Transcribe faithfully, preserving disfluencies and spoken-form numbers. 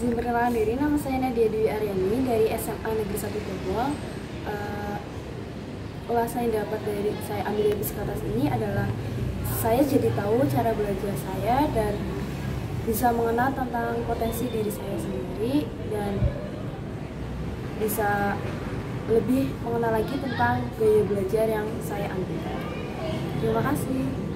Izin perkenalan diri, nama saya Nadia Dwi Aryani dari S M A Negeri satu Grogol. Uh, ulasan yang dapat dari saya ambil dari psikotes ini adalah saya jadi tahu cara belajar saya dan bisa mengenal tentang potensi diri saya sendiri dan bisa lebih mengenal lagi tentang gaya belajar yang saya ambil. Terima kasih.